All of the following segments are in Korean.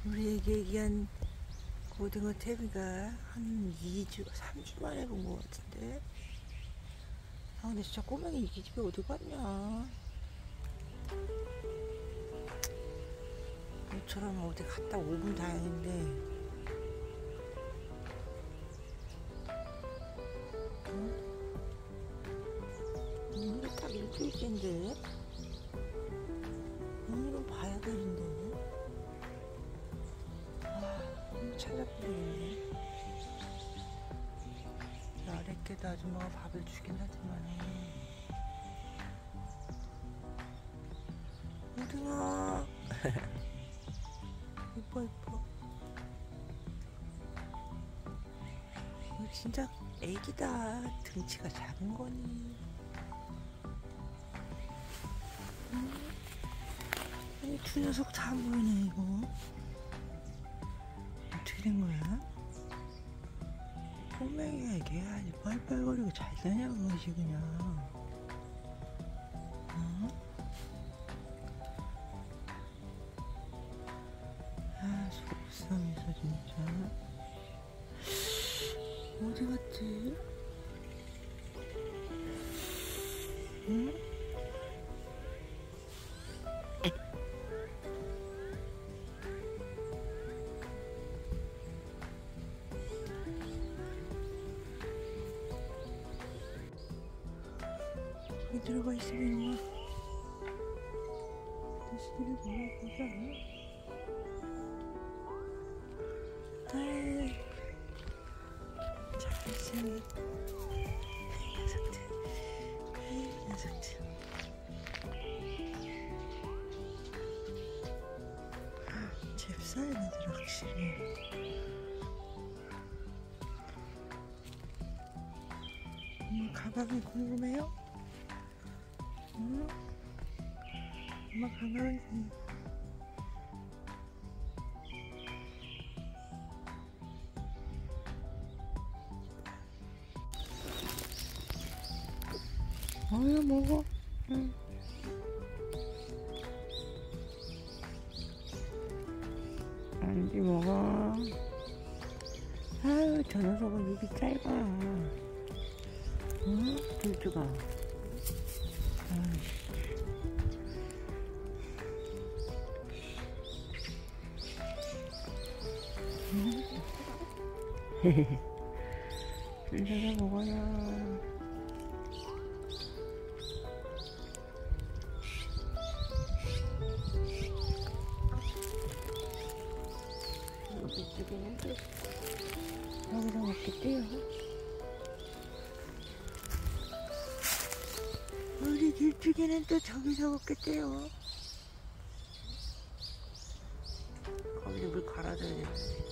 우리에게 얘기한 고등어 태비가 한 2주, 3주 만에 본 것 같은데. 아, 근데 진짜 꼬맹이 이 집에 어디 갔냐? 모처럼 어디 갔다 오면 다행인데. 응? 오늘은 딱 일주일째인데. 오늘은 봐야 되는데. 한번 찾아보겠네. 아랫게도 아줌마가 밥을 주긴 하지만. 고등어 이뻐 이뻐. 이거 진짜 애기다. 등치가 작은 거니. 아니 두 녀석 다 안 보이네. 이거 어떻게 된 거야? 꼬맹이가 이게 아주 빨빨거리고 잘 되냐 그것이 그냥. 어? 아 속상해서 진짜. 어디 갔지? 응? 여기 들어가 있으면요. 시비를 몰아보자. 아이, 잘생긴 녀석들. 이 녀석들. 잽싸인 애들 확실히. 엄마 가방이 궁금해요? 응? 엄마 가방이 궁금해. 어여 먹어. 응. 안지 먹어. 아유 저 녀석은 입이 짧아. 응? 길쭉아. 줄 서서 먹어요. 이쪽에는 또 여기서 먹겠대요. 우리 길쭉이는 또 저기서 먹겠대요. 거기서 물 갈아줘야 되는데.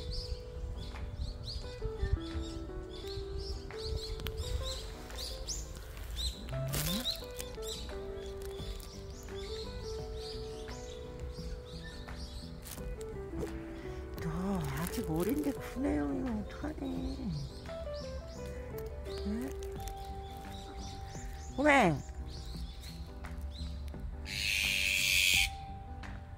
너 아직 어린데 구네요. 이거 어떡하네. 응? 꼬맹!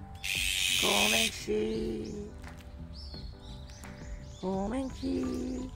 꼬맹씨, 꼬맹씨.